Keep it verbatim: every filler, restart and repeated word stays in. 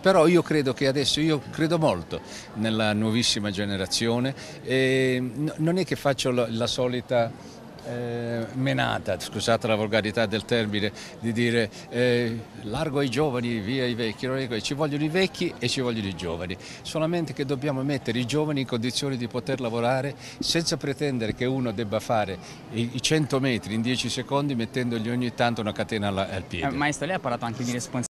Però io credo che adesso, io credo molto nella nuovissima generazione e non è che faccio la, la solita eh, menata, scusate la volgarità del termine, di dire eh, largo ai giovani, via i vecchi, non è que- ci vogliono i vecchi e ci vogliono i giovani, solamente che dobbiamo mettere i giovani in condizioni di poter lavorare senza pretendere che uno debba fare i, i cento metri in dieci secondi mettendogli ogni tanto una catena alla- al Eh, piede. maestro, lei ha parlato anche di responsabilità.